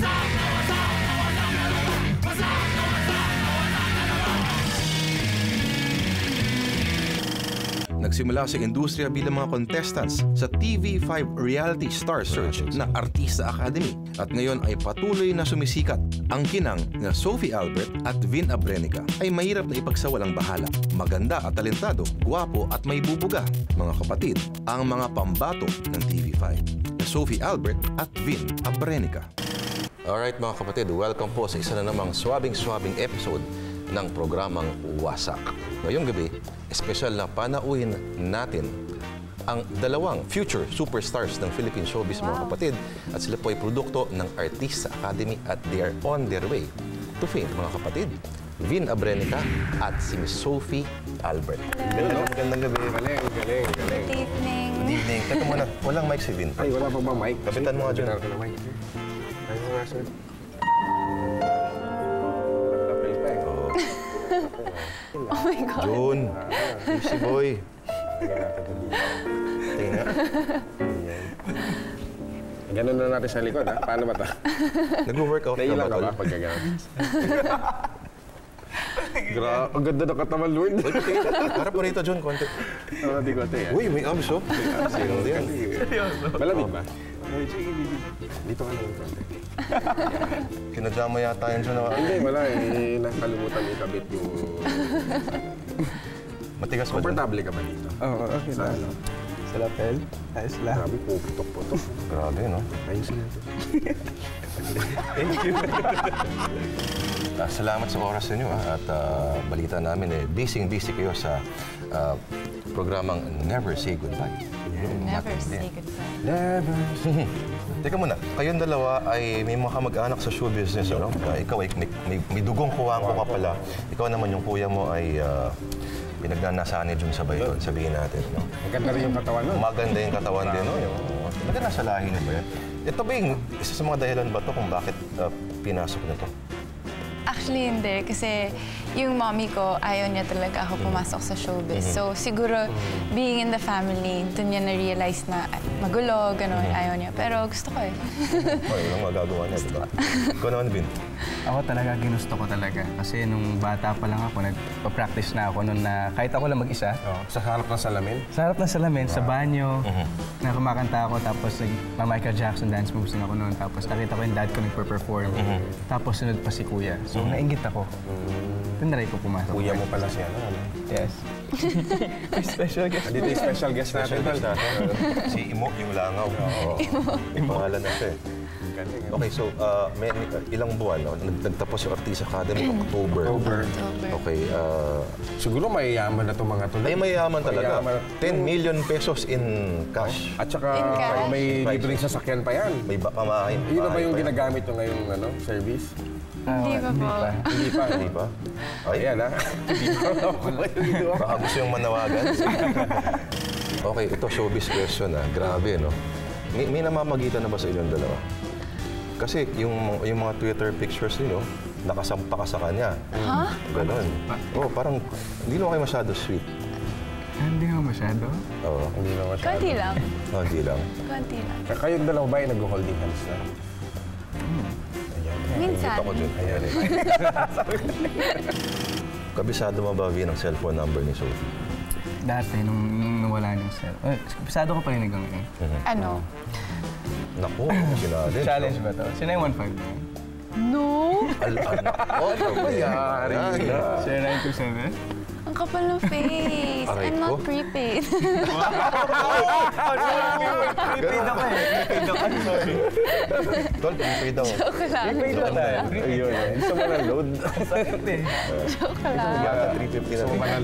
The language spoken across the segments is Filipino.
Nagsimula sa industriya bilang mga contestants sa TV5 Reality Star Search na Artista Academy at ngayon ay patuloy na sumisikat. Ang kinang na Sophie Albert at Vin Abrenica ay mahirap na ipagsawalang bahala. Maganda at talentado, guwapo at may bubuga. Mga kapatid, ang mga pambato ng TV5 na Sophie Albert at Vin Abrenica. Alright mga kapatid, welcome po sa isa na namang swabing-swabing episode ng programang Wasak. Ngayong gabi, espesyal na panauhin natin ang dalawang future superstars ng Philippine showbiz, mga kapatid. At sila po ay produkto ng Artista Academy at they are on their way to fame, mga kapatid. Vin Abrenica at si Miss Sophie Albert. Hello. Magandang gabi. Galing. Good evening. Good evening. Teka muna, walang mic si Vin. Ay, wala pa ba mic? Kapitan mo nga dyan. Oh my God. Jun, easy boy. Tingnan. Ganun na natin sa likod, ha? Paano ba ito? Nag-workout ka ba, tol? Pag gano'n. Ang ganda ng katawan, Lord. Harap mo rito, Jun, konti. Di konti, ha? Uy, may abs, oh. Sino yan? Malamig ba? Dito ka lang konti. Kinadya mo yata yan, Jun. Hindi, wala eh. Nakalimutan ikabit yung... Matigas ba, Jun? Komportable ka ba dito? Oo, okay lang. Sa lapel? Ayos lang. Grabe, puputok-putok. Grabe, no? Ayusin natin. Thank you. Salamat sa oras ninyo, at balita namin eh, busy kayo sa programang Never Say Goodbye. Never say goodbye. Never. Teka muna, kayong dalawa ay may mga kamag-anak sa show business, ano? Ikaw ay may dugong kuwangko ka pala. Ikaw naman, yung kuya mo ay pinagnanasaan ni Jun sa Bayton, sabihin natin, no? Maganda rin yung katawan nun. Maganda yung katawan din, no? Talaga nasa lahi niyo ba yan? Ito ba yung isa sa mga dahilan ba ito kung bakit pinasok na ito? Actually, hindi. Kasi yung mommy ko, ayaw niya talaga ako pumasok sa showbiz. So, siguro, being in the family, doon niya na-realize na magulo, gano'n, ayaw niya. Pero gusto ko eh. Ay, walang magagawa niya, diba? Ikaw naman, Vin? Ako talaga, ginusto ko talaga. Kasi nung bata pa lang ako, nagpa-practice na ako noon na kahit ako lang mag-isa. Sa harap ng salamin? Sa harap ng salamin, sa banyo, na kumakanta ako. Tapos Michael Jackson dance moves na ako noon. Tapos nakita ko yung dad ko nagpa-perform. Tapos sunod pa si kuya. So nainggit ako. Tinry ko pumasok. Kuya mo pala siya, ano? Yes. Special guest. Dito yung special guest natin. Si Imo, yung langaw. Yung pangalan na siya eh. Okay, so may ilang buwan, no? Nagtapos yung Artista Academy, October. Okay. Siguro mayayaman na itong mga to. Ay, mayayaman talaga. 10 million pesos in cash. At saka may libreng sasakyan pa yan. May pamahay. Yun na ba yung ginagamit nyo ngayong service? Hindi pa po. Hindi pa. Ayan, ha? Baka gusto yung manawagan. Okay, ito showbiz question, ha? Grabe, no? May namamagitan na ba sa inyong dalawa? Kasi yung mga Twitter pictures niyo, nakasampa ka sa kanya. Ha? Ganon. Oh, parang hindi naman kayo masyado sweet. Hindi nga masyado. Oo. Hindi na masyado. Konti lang. Oh, hindi lang. Konti lang. Kayong dalawa ba ay nag-holding hands na? Minsan. Ako dun. Ayan. Kabisado mo ba, Vin, ang cellphone number ni Sophie? Dati, nung nawala niyung cell. Kabisado ko pa rin hanggang ngayon. Ano? Naku, sinadin. Challenge ba ito? Sino yung 1.5 na yun? No! Oh, Mayari na. Sino 927? Ang kapal ng face. Aray I'm ko. not prepaid. Prepaid ako eh. Prepaid ako. Sorry. Tol, prepaid daw. Joke lang. Prepaid lang tayo. Ayun, gusto mo ng load. Sakit eh. Joke lang. Yata 350 na rin.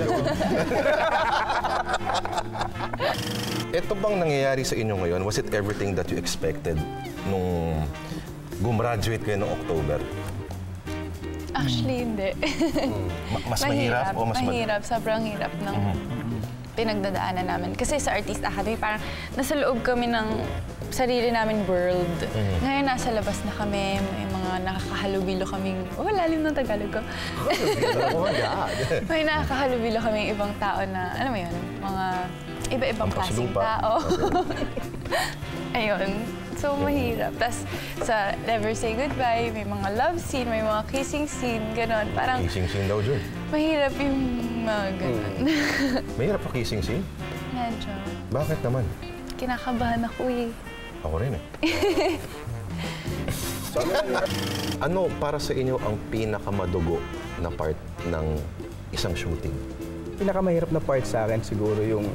Ito bang nangyayari sa inyo ngayon? Was it everything that you expected nung gumraduate kayo noong October? Actually, hindi. Mas mahirap o mas mahirap. Sobrang hirap ng pinagdadaanan namin. Kasi sa Artista Academy, parang nasa loob kami ng sarili namin world. Ngayon, nasa labas na kami. May mga nakakahalubilo kaming... Oh, lalim ng Tagalog ko. Oh my God! May nakakahalubilo kaming ibang tao na, alam mo yun, mga iba-ibang klaseng tao. Ayun. So, mahirap. Tapos sa Never Say Goodbye, may mga love scene, may mga kissing scene, gano'n. Parang Kissing scene daw, Jun. mahirap yung mga gano'n. Mahirap pa kissing scene? Medyo. Bakit naman? Kinakabahan ako eh. Ako rin eh. Ano para sa inyo ang pinakamadugo na part ng isang shooting? Pinakamahirap na part sa akin siguro yung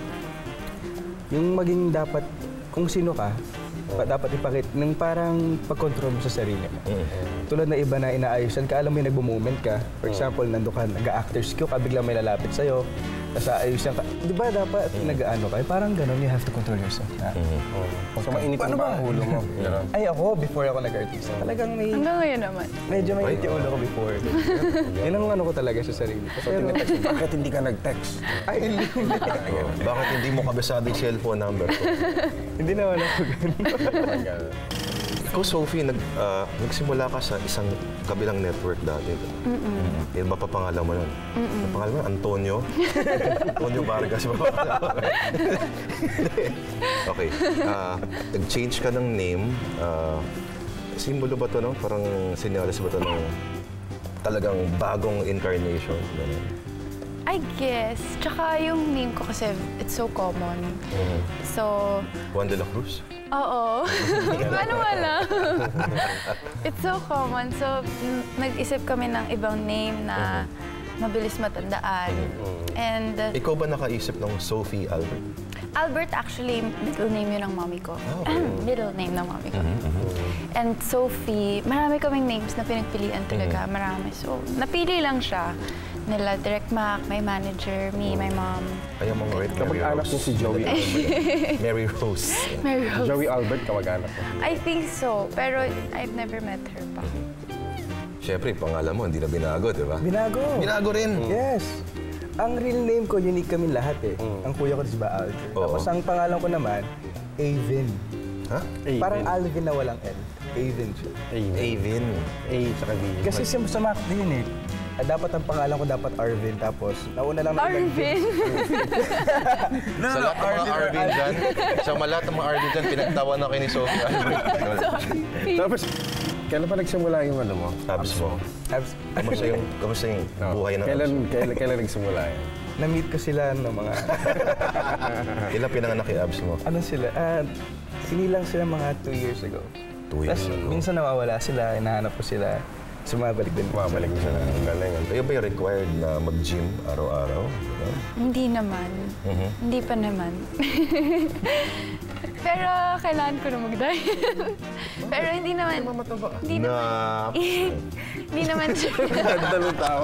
maging dapat kung sino ka, dapat ipakita ng parang pag-control mo sa sarili mo. Tulad na iba na inaayusan ka, alam mo yung nagbo-moment ka. For example, nando ka, nag-actors ka, biglang may lalapit sa'yo, tapos aayusan ka. Di ba dapat nag-ano ka? Parang gano'n, you have to control yourself. So mainit mo ba ang ulo mo? Ay ako, before ako nag-artista, talagang may... Hanggang ngayon naman. Medyo may yung ulo ko before. Yan ang ano ko talaga sa sarili. So tinetext mo, bakit hindi ka nag-text? Ay, hindi. Bakit hindi mo kabisado yung cellphone number ko? Hindi naman ako ganun. Ikaw, Sophie, nagsimula ka sa isang kabilang network dati. Yan ba pa pangalan mo nun? Ang pangalan mo, Antonio? Antonio Vargas ba? Okay. Nag-change ka ng name. Simbolo ba ito, no? Parang sinyalis ba ito ng talagang bagong incarnation? Ganun. I guess. Tsaka yung name ko kasi, it's so common. So, Juan de la Cruz? oo. Paano wala? It's so common. So, nag-isip kami ng ibang name na mabilis matandaan. And Ikaw ba nakaisip ng Sophie Albert? Albert, actually, middle name yun ng mommy ko. Middle name ng mommy ko. And Sophie, marami kaming names na pinagpilian talaga. Marami. So, napili lang siya. Nila Direct Mac, my manager, me, my mom. Ayaw mong right, Kamag-anak niya si Joey Albert. Mary Rose. Mary Rose. Joey Albert, kamag-anak mo. I think so, pero I've never met her pa. Siyempre, pangalan mo, hindi na binago, di ba? Binago. Binago rin. Yes. Ang real name ko, unique kami lahat eh. Ang kuya ko, diba, Alvin. Oo. Tapos ang pangalan ko naman, Avin. Ha? Parang Alvin na walang L. Avin siya. Avin. A, tsaka V. Kasi sa Mac din eh. Dapat ang pangalan ko dapat Arvin. Tapos nauna lang Arvin! Sa lahat ng mga Arvin dyan, sa lahat ng mga Arvin dyan, pinagtawa na kayo ni Sophie Albert. Tapos, kailan pa nagsimula yung ano mo? Abs mo. Kamusta yung buhay ng abs mo? Kailan nagsimula yan? Na-meet ko sila ng mga... Ilan pinanganak yung abs mo? ano sila? Sinilang sila mga 2 years ago. 2 years Tapos ago. minsan nawawala sila, hinahanap ko sila. Sumabalik din. Mabalik mo siya na ang galing. Kayo ba yung required na mag-gym araw-araw? Hindi naman. Hindi pa naman. Pero kailangan ko na mag-diet. Pero hindi naman. Hindi naman. Hindi naman siya. Nagdalong tawa.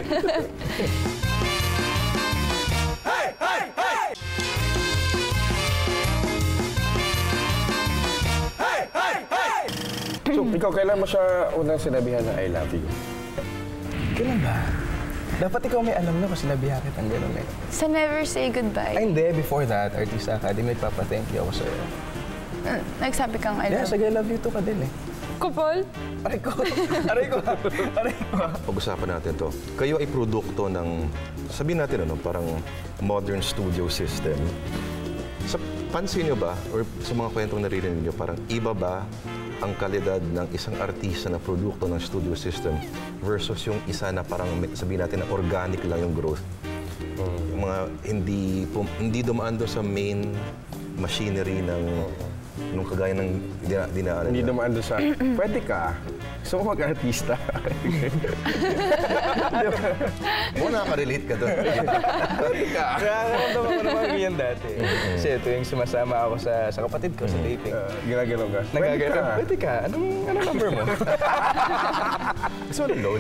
So, ikaw, kailan mo siya unang sinabihan na I love you? Kailan ba? Dapat ikaw may alam na kasi sinabihan kitang gano'n eh. Sa Never Say Goodbye. Ay, hindi. Before that, Artista Academy, nagpapa-thank you ako sa'yo. Nagsabi kang I Yeah, love. sige, I love you too ka din eh. Kupol? Aray ko. Aray ko. Aray ko. Pag-usapan natin to. Kayo ay produkto ng, sabihin natin ano, parang modern studio system. Sa pansin nyo ba, or sa mga kwentong naririnig nyo, parang iba ba ang kalidad ng isang artista na produkto ng studio system versus yung isa na parang sabihin natin na organic lang yung growth? Yung mga hindi dumaan doon sa main machinery ng nung kagaya ng dinaanan Hindi niya. naman doon sa, pwede ka. Gusto mo mag-artista. Mo nakaka-relate ka doon. Pwede ka. Nakakaramdaman ko naman ganyan dati. Kasi ito yung sumasama ako sa kapatid ko sa dating. Ginagalaw ka. Nagagano, pwede ka. Anong number mo? Gusto mo load?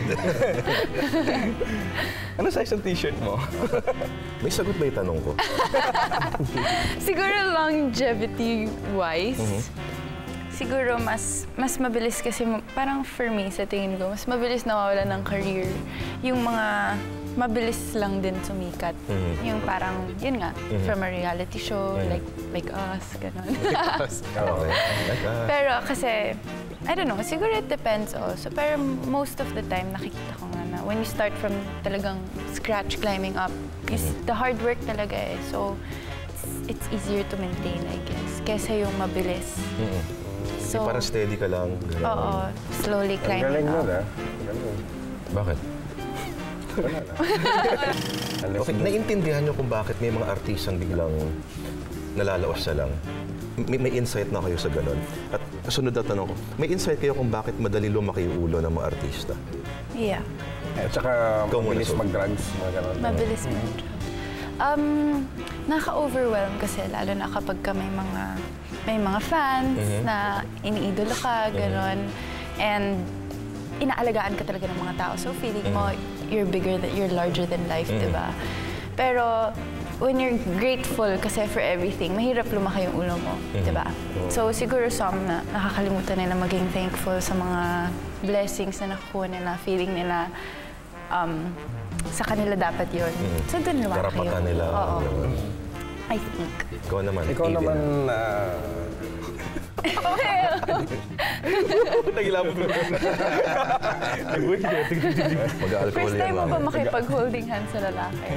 Ano size ng t-shirt mo? May sagot ba yung tanong ko? Siguro longevity-wise, siguro mas mabilis kasi, parang for me, sa tingin ko, mas mabilis nawawala ng career. Yung mga mabilis lang din sumikat. Yung parang, yun nga, from a reality show, like us, gano'n. Okay. Pero kasi, I don't know, siguro it depends also. Pero most of the time, nakikita ko nga na when you start from talagang scratch climbing up, is the hard work talaga eh. So, it's easier to maintain, I guess, kesa yung mabilis. So, Parang steady ka lang. Ganun. oo, slowly Ang climbing galing nun, up. ha? Galing. Bakit? Alas Okay, naiintindihan nyo kung bakit may mga artistang biglang nalalaos na lang. May insight na kayo sa ganun. At sunod na tanong ko, may insight kayo kung bakit madali lumaki yung ulo ng mga artista? Yeah. At saka Ikaw muna, mabilis Sophie. mag-drugs, mga ganon. Mabilis mag-drugs. Naka-overwhelm kasi lalo na kapag ka may mga fans na iniidolo ka, gano'n. And inaalagaan ka talaga ng mga tao. So feeling mo, you're larger than life, di ba? Pero when you're grateful kasi for everything, mahirap lumaki yung ulo mo, di ba? So siguro some na nakakalimutan nila maging thankful sa mga blessings na nakukuha nila, feeling nila sa kanila dapat yun. So doon lumaki yung Karapatan nila. Oo. Ganun. I think. Ikaw naman, Ikaw Aiden. naman, Mag-alcohol First yan, time mo ba mami. makipag-holding hands sa lalaki?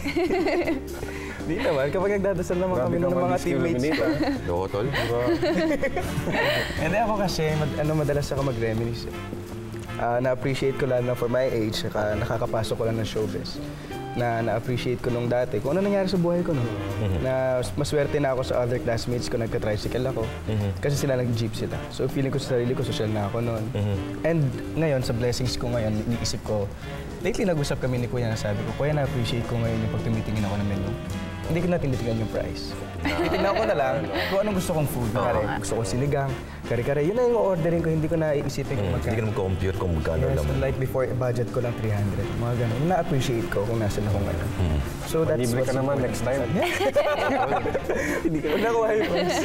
Di naman, kapag nagdadasal naman grabe kami ka ng mga ma-discriminate, teammates. ha? Loko, tol? Hindi ako kasi, madalas ako mag-reminisce. Na-appreciate ko lang na for my age, saka nakakapasok ko lang ng showbiz. Na-appreciate ko nung dati, kung ano nangyari sa buhay ko nung. Na maswerte na ako sa other classmates ko, nagka-tricycle ako. Kasi sila nag-jeep sila. So feeling ko sa sarili ko, social na ako noon. And ngayon, sa blessings ko ngayon, iniisip ko, lately nag-usap kami ni Kuya na sabi ko, Kuya, na-appreciate ko ngayon yung pag tumitingin ako ng menu. Hindi ko na tinitingnan yung price. Titignan ko na lang kung anong gusto kong food. Kare, gusto kong sinigang, kare-kare. Yun na yung ordering ko, hindi ko na iisipin kung Hindi ka magkano. naman compute kung magkano Yes, naman. like before, budget ko lang 300. Mga ganun. Yung na-appreciate ko kung nasan ako ngayon. So that's libre ka what's naman important. next time. Hindi ka. Huwag nakuha yung points.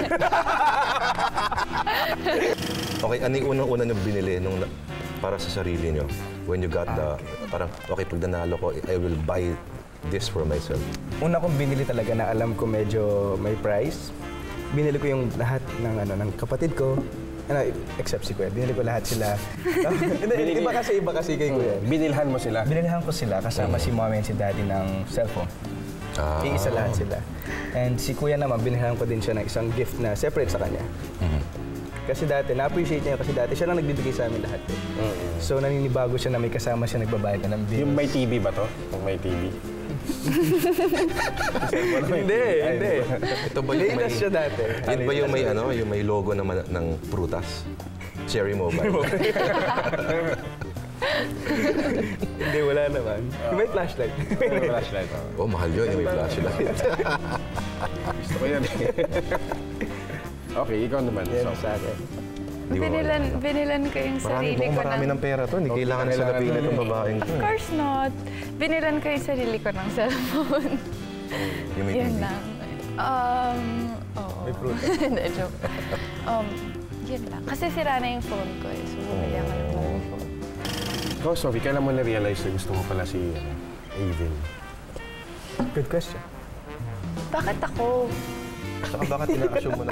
Okay, ano yung unang-una nyo binili para sa sarili nyo? When you got the, parang, okay, pag nanalo ko, I will buy this for myself. Una kong binili talaga na alam ko medyo may price. Binili ko yung lahat ng kapatid ko. Except si Kuya. Binili ko lahat sila. Hindi, iba kasi kay Kuya. Binilhan mo sila. Binilihan ko sila kasama si mommy and si daddy ng cellphone. Iisa lahat sila. And si Kuya naman, binilihan ko din siya ng isang gift na separate sa kanya. Kasi dati, na-appreciate niya kasi dati siya lang nagbibigay sa amin lahat. So naninibago siya na may kasama siya nagbabayad na ng bills. Yung may TV ba to? Yung may TV? Hindi. Ito ba yung may, Latest siya dati. yun ba yung may, yung may logo naman ng prutas? Cherry Mobile. Hindi, wala naman. Yung may flashlight. Flashlight. Oh, mahal yun, yung may flashlight. Gusto ko yan. Okay, ikaw naman. Yan So, sa akin. Di ba? Binilan ko yung sarili ko Marami ng... ng pera to. Hindi kailangan sa lapin itong babaeng to. Of course not. Binilan ko yung sarili ko ng cellphone. Yung may Yun TV. lang. Oo. May prutas. Hindi, joke. Yun lang. Kasi sira na yung phone ko eh. So, bumili ako ng bagong phone. ikaw, Sophie, kailan mo na-realize na gusto mo pala si Aiden? Good question. Bakit ako? Saka bakit ina-assume mo na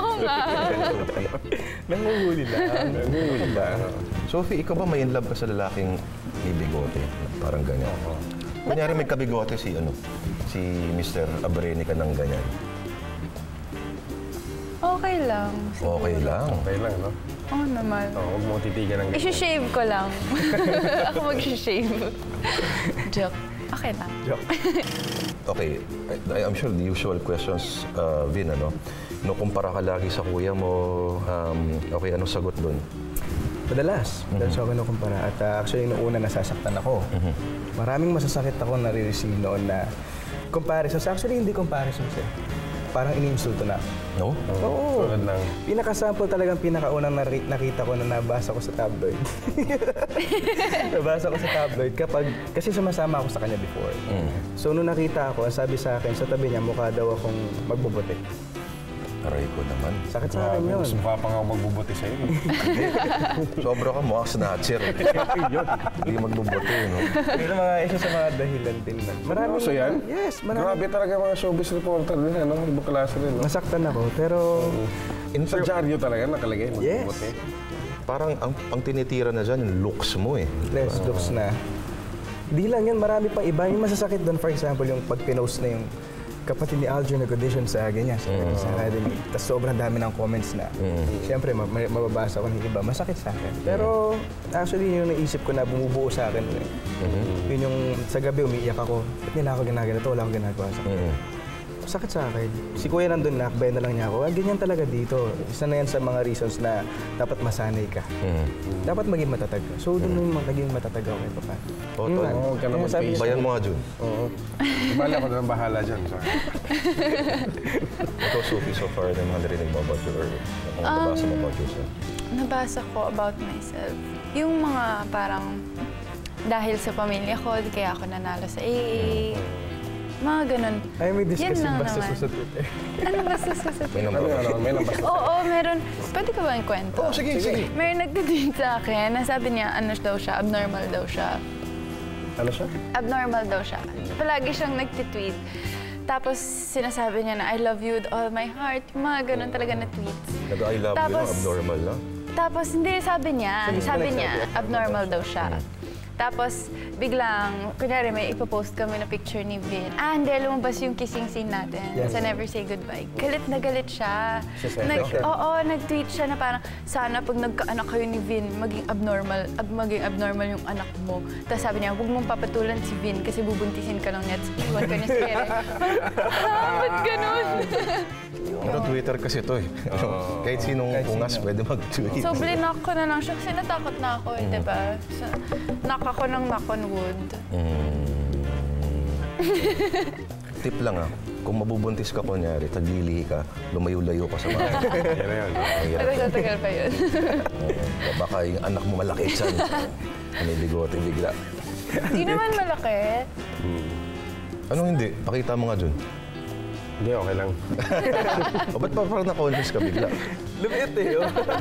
Nanguhuli lang. Nanguhuli ba? Sophie, ikaw ba may in love ka sa lalaking may bigote? Parang ganyan. Kunyari may kabigote si Mr. Abrenica ng ganyan. Okay lang. Okay lang. Okay lang, no? Oo naman. Huwag mo titigan ng ganyan. I-shave ko lang. Ako mag-shave. Joke. Okay lang. Okay, I'm sure the usual questions, Vin, ano? No, kumpara ka lagi sa kuya mo, okay, anong sagot dun? Madalas ako kinukumpara. At actually, noong una nasasaktan ako. Maraming masasakit ako nare-receive noon na comparisons. Actually, hindi comparisons eh. Parang ini-insulto na. No? Oo. Tulad ng... Pinaka-sample talagang pinakaunang nakita ko na nabasa ko sa tabloid. Nabasa ko sa tabloid kasi sumasama ako sa kanya before. So nung nakita ako, ang sabi sa akin, sa tabi niya, mukha daw akong magbubuti. Aray ko naman. Sakit sa akin yun. Mas mukha pa nga ako magbubuti sa'yo. Sobra ka mukhang snatcher. Hindi magbubuti, no? Pero isa sa mga dahilan din na. Marami. So yan? Yes, marami. Grabe talaga mga showbiz reporter din, ano? Ibang klase rin, no? Masaktan ako, pero Sa dyaryo talaga nakalagay, magbubuti. Parang ang tinitira na dyan, yung looks mo eh. less looks na. Di lang yan, marami pang iba. Yung masasakit doon, for example, yung pag pinost na yung kapatid ni Alger nag-audition sa ganyan, sa Academy. Tapos sobrang dami ng comments na. Siyempre, mababasa ko ng iba, masakit sa akin. Pero actually, yung naisip ko na bumubuo sa akin. Yun yung sa gabi umiiyak ako. Ba't nila ako ginagawa? Wala akong ginagawa sa akin. Sakit sa akin. Si Kuya nandun na, akbay na lang niya ako. Ganyan talaga dito. Isa na yan sa mga reasons na dapat masanay ka. Dapat maging matatag ka. So, doon yung maging matatag ako kay Papa. Huwag ka naman face. Bayan mo nga, Jun. Oo. Bala ko na bahala dyan. Ikaw, Sophie, so far, na mga narinig mo about you or kung nabasa mo about yourself? Nabasa ko about myself. Yung mga parang dahil sa pamilya ko, di kaya ako nanalo sa AA. Mga ganun. Ay, may Yan discuss lang yung bastos naman. sa Twitter. Ano bastos sa May Twitter? number. May nabasa. Oo, meron. Pwede ka ba yung kwento? Oh, sige. May nagtitweet sa akin na sabi niya, ano daw siya, abnormal daw siya. Ano siya? Abnormal daw siya. Palagi siyang nagtitweet. Tapos sinasabi niya na, I love you with all my heart. Yung mga ganun talaga na tweets. Nag-I love you lang, abnormal lang. Tapos hindi, sabi niya, abnormal daw siya. Tapos biglang, kunyari may ipopost kami na picture ni Vin. Hindi, lumabas yung kissing scene natin sa Never Say Goodbye. Galit na galit siya. Nag-tweet siya na parang, sana pag nagkaanak kayo ni Vin, maging abnormal yung anak mo. Tapos sabi niya, huwag mong papatulan si Vin kasi bubuntisin ka ng nets. Iwan ka niya sa kere. Ba't ganun? Pero Twitter kasi to eh. Kahit sinong pungas pwede mag-tweet. So, blinak ko na lang siya kasi natakot na ako, diba? So, knock ako ng knock on wood. Tip lang kung mabubuntis ka kunyari, taglilihi ka, lumayo-layo ka sa mga. Yan na yan. Tagal pa yun. Baka yung anak mo malaki dyan. May bigote bigla. Hindi naman malaki. Anong hindi? Pakita mo nga dun. Hindi, okay lang. O ba't pa parang na-conscious ka bigla? Lumit eh.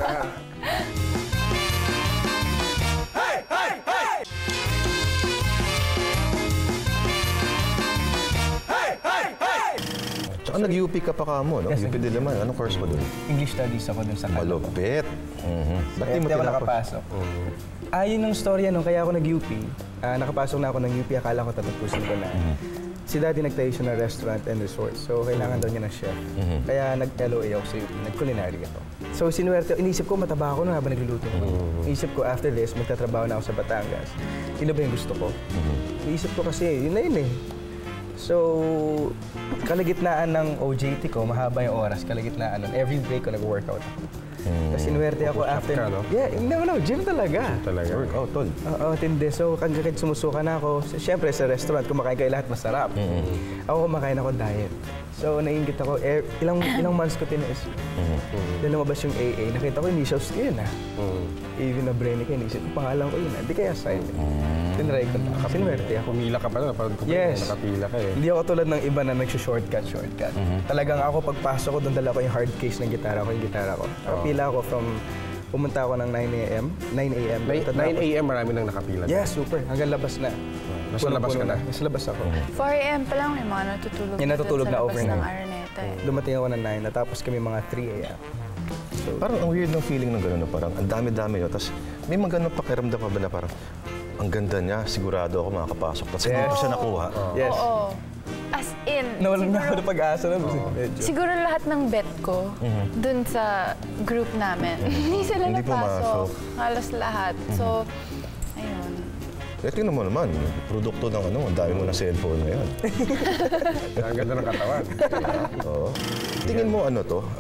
Tsaka nag-UP ka pa ka mo, no? Yes, UP din naman. Anong course mo dun? English studies ako dun sa Caloocan. Malupit. Ba't di mo Hindi ako tinapos? nakapasok. Yun yung storya nung kaya ako nag-UP. Nakapasok na ako ng UP, akala ko tatapusin ko na. Si Daddy nagtayo siya ng restaurant and resort, so kailangan daw niya ng chef. Kaya nag-LOA ako sa UP, nag-culinary ako. So sinuwerte, inisip ko mataba ako nung habang nagluluto ko. Inisip ko after this, magtatrabaho na ako sa Batangas. Yun na ba yung gusto ko? Inisip ko kasi, yun na yun eh. So, kalagitnaan ng OJT ko, mahaba yung oras, kalagitnaan nun, every break ko nag-workout ako. Tapos sinuwerte ako after. ka, no? Yeah, no, gym talaga. Talaga. Workout, tol. Oo, tindi. So, kagkakit sumusuka na ako. Siyempre, sa restaurant, kumakain kayo lahat masarap. Ako kumakain ako diet. So, naiingit ako. Ilang months ko tinis. Then lumabas yung AA. Nakita ko, initials ko yun Even na brainy ka, inisip ko, pangalan ko yun Hindi kaya sign. Tinry ko na. Sinuwerte ako. Pumila ka pala, parang Yes. nakapila ka eh. Hindi ako tulad ng iba na nag-shortcut. Talagang ako, pagpasok ko, doon dala ko yung hard case ng gitara ko, Nakapila ako from, pumunta ako ng 9 a.m. 9 9 a.m. marami nang nakapila. Yes, super. Hanggang labas na. Nasa labas ka na? Nasa labas ako. 4 a.m. pa lang may mga natutulog. Yung natutulog sa na labas overnight. ng Araneta eh. Dumating ako ng 9, natapos kami mga 3 a.m. Parang ang weird ng feeling ng gano'n, parang ang dami-dami yun. Tapos may mga gano'n pakiramdam pa ba na parang ang ganda niya, sigurado ako makakapasok. Tapos hindi pa siya nakuha. Yes. Oo. As in, Nawalan na ako ng pag-asa na. Medyo. siguro lahat ng bet ko dun sa group namin, hindi sila Hindi napasok. pumasok. Halos lahat. So, ayun. Eh, tingnan mo naman, produkto ng ang dami mo na cellphone ngayon. Ang ganda ng katawan. Oo. Tingin mo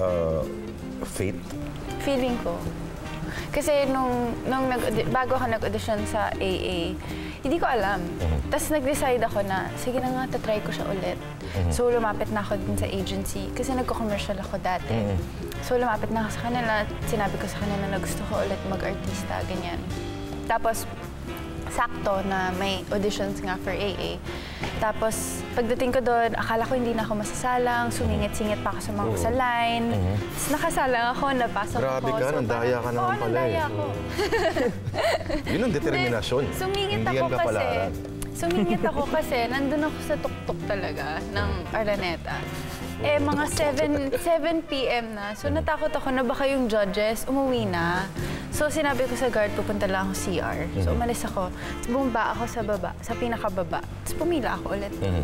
fate? Feeling ko. Kasi bago ako nag-audition sa AA, hindi ko alam. Tapos nag-decide ako na, sige na nga, tatry ko siya ulit. So lumapit na ako din sa agency kasi nagko-commercial ako dati. So lumapit na ako sa kanila, sinabi ko sa kanila na gusto ko ulit mag-artista, ganyan. Tapos, sakto na may auditions nga for AA. Tapos, pagdating ko doon, akala ko hindi na ako masasalang, sumingit-singit pa ako sa mga sa line. Tapos nakasalang ako, napasok ako. Grabe ka, nandaya ka naman pala nandaya eh. ako. Yun ang determinasyon. Sumingit Hindi ako yan kapalaran. Sumingit ako kasi nandun ako sa tuktok talaga ng Araneta. Mga 7 p.m. na. So natakot ako na baka yung judges umuwi na. So sinabi ko sa guard, pupunta lang ako CR. So umalis ako. Tapos bumaba ako sa baba, sa pinakababa. Tapos pumila ako ulit.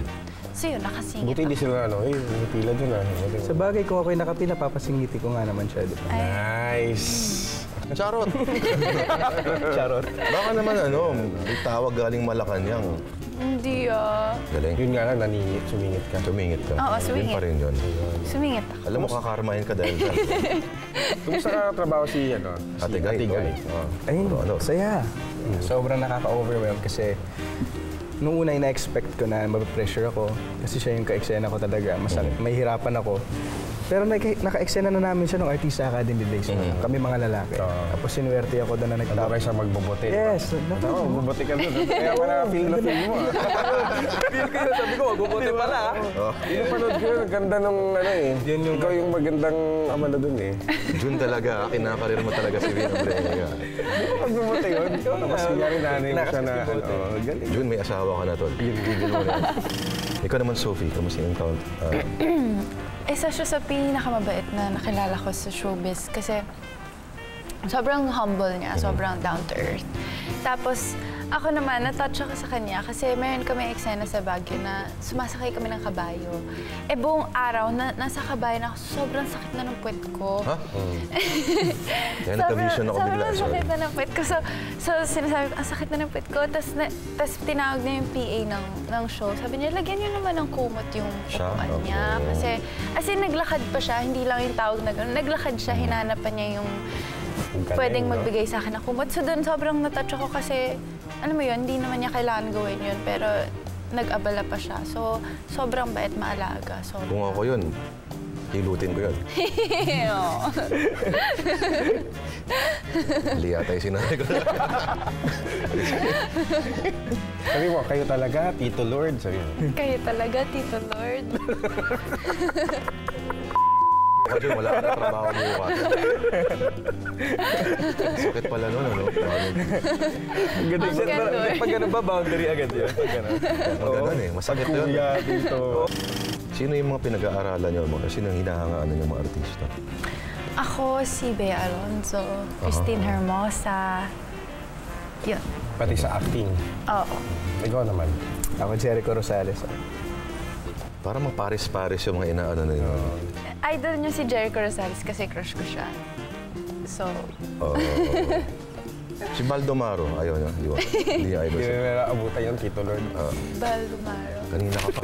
So yun, nakasingit Buti hindi sila pila dun Sa bagay, kung ako'y nakapila, papasingiti ko nga naman siya. Di ba? Nice! Charot! Charot. Baka naman may tawag galing Malacanang. Hindi Galing. Yun nga lang, sumingit ka. Sumingit ka. Oo, Yun sumingit. pa rin yun. Sumingit ako. Alam mo, kakarmahin ka dahil dyan. Kumusta ka trabaho si Ate Guy. Ay, Ano? saya. Sobrang nakaka-overwhelm kasi nung una na-expect ko na mapapressure ako kasi siya yung ka-eksena ko talaga. May hirapan ako. Pero naka-eksena na namin siya nung Artista Academy Days. Kami mga lalaki. Tapos sinuwerte ako doon na Ano nagtapos. kayo sa magbobote? Yes. Magbobote ka doon. Kaya ka na feel mo. Feel ko yun. Sabi ko, magbubote pala. Yung panood ko yun, ang ganda nung ikaw yung magandang amala doon Jun talaga, kinakarir mo talaga si Vina Brenica. Magbobote yun. Tapos kunyari nanay mo siya na galing. Jun, may asawa ka na tol. Gigil mo na yan. Ikaw naman, Sophie, kamusta yung count? Isa siya sa pinakamabait na nakilala ko sa showbiz kasi sobrang humble niya, sobrang down to earth. Tapos ako naman, na-touch ako sa kanya kasi meron kami eksena sa Baguio na sumasakay kami ng kabayo. Buong araw, nasa kabayo na ako, sobrang sakit na ng puwet ko. Ha? Kaya nagka-vision ako bigla. Sobrang sakit na ng puwet ko. So sinasabi ko, ang sakit na ng puwet ko. Tapos tinawag na yung PA ng show. Sabi niya, lagyan niyo naman ng kumot yung upuan niya. Kasi, as in, naglakad pa siya, hindi lang yung tawag na gano'n. Naglakad siya, hinanapan niya yung pwedeng magbigay sa akin ng kumot. So doon sobrang natouch ako kasi, alam mo yun, hindi naman niya kailangan gawin yun, pero nag-abala pa siya. So, sobrang bait, maalaga. Kung ako yun, hilutin ko yun. Hindi yata yung sinabi ko. Sabi mo, kayo talaga, Tito Lord. Sabi mo. Kayo talaga, Tito Lord. Ako dyan, wala ka na trabaho bukas. Sakit pala nun, ano? Ang ganda. Pag ganun ba, boundary agad yun? Pag ganun. Ang ganun masakit yun. Kuya, Tito. Sino yung mga pinag-aaralan niyo? Sino yung hinahangaan ng mga artista? Ako, si Bea Alonzo, Christine Hermosa. Yun. Pati sa acting. Oo. Ikaw naman. Ako, Jericho Rosales. Para maparis-paris yung mga inaano na yun. Idol niyo si Jericho Rosales kasi crush ko siya. So, Si Baldomaro, ayaw niya, di ba? Hindi niya idol Hindi siya. na naabutan yung Tito Lord. Baldumaro. Kanina ka pa.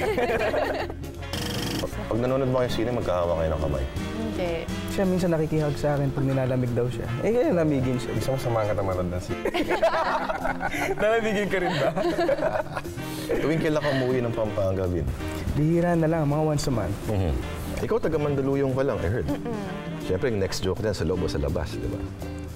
Pag nanonood mo kayo sine, magkahawa kayo ng kamay. Hindi. Siya minsan nakikihag sa akin pag nilalamig daw siya. Kaya lamigin siya. Gusto mo samahan ka na manood ng scene. Nalamigin ka rin ba? Tuwing kailan ka umuwi ng Pampanga, Vin? Bihira na lang, mga once a month. Ikaw taga Mandaluyong ka lang, I heard. Siyempre, yung next joke niyan, sa loob o sa labas, di ba?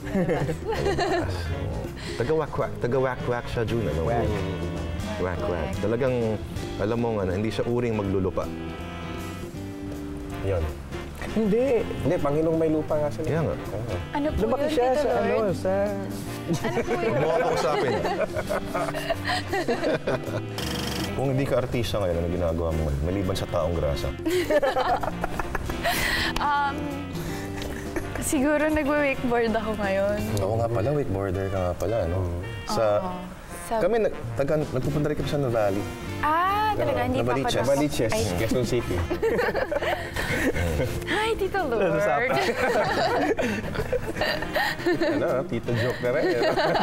Taga-wak-wak siya, June. Ano? Wak-wak. Talagang, alam mo nga, hindi siya uring maglulupa. Yun. Hindi. Hindi, Panginoong may lupa nga sila. Kaya nga. Ano po Lumaki yun, siya Tito sa Lord? sa... Ano po yun? Huwag mo ako usapin. Kung hindi ka artista ngayon, ano ginagawa mo ngayon? Maliban sa taong grasa. Siguro nagwe-wakeboard ako ngayon. Oo nga pala, wakeboarder ka nga pala, no? Sa- Kami, nagpupunta rin kami sa Nuvali. Talaga, hindi pa ako Nabaliches. Baliches, Ay, Quezon City. hi, Tito Lord. Tito joke na rin.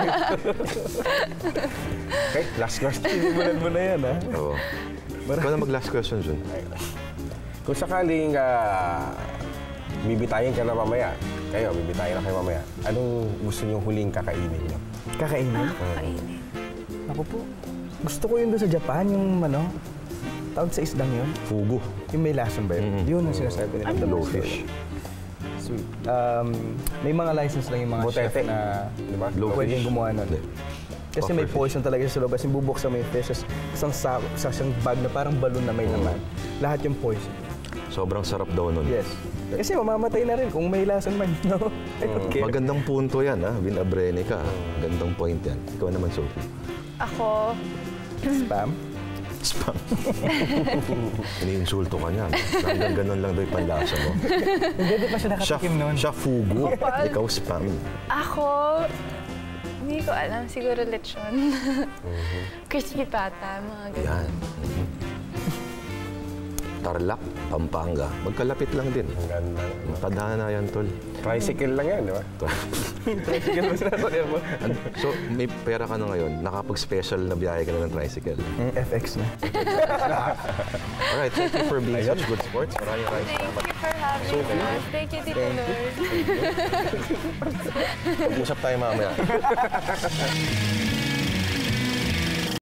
Okay, last question. Simulan mo na yan, ha? Oo. Ikaw na mag-last question, Jun. Kung sakaling bibitayin ka na mamaya, bibitayin na kayo mamaya, anong gusto niyong huling kakainin niyo? Kakainin? Kainin. Ako po. Gusto ko yun doon sa Japan, yung tawag sa isdang yun. Fugu. Yung may lason ba yun? Yun ang sinasabi nila. Blowfish. Sweet. May mga license lang yung mga chef Butete. na Di ba? pwedeng gumawa nun. Hindi. Kasi may poison talaga sa loob. Kasi bubuksan mo yung fish, isang bag na parang balon na may laman. Lahat yung poison. Sobrang sarap daw nun. Yes. Kasi mamamatay na rin kung may lason man. No? I don't care. Magandang punto yan, ha? Vin Abrenica. Magandang point yan. Ikaw naman, Sophie. Ako, Spam. Spam. Iniinsulto ka niya. Hanggang ganun lang daw yung panlasa mo. Hindi, di pa siya nakatikim nun. Siya fugu. Ikaw spam. hindi ko alam. Siguro lechon. Crispy pata, mga ganun. Yan. Tarlac, Pampanga, magkalapit lang din. Ang ganda. Tadhana yan, tol. Tricycle lang yan, di ba? Tricycle ba sinasakyan mo? So, may pera ka na ngayon, nakapag-special na biyahe ka na ng tricycle. FX na. Alright, thank you for being such good sports. Maraming Thank you for having us. Thank you, Tito Lord. Mag-usap tayo mamaya.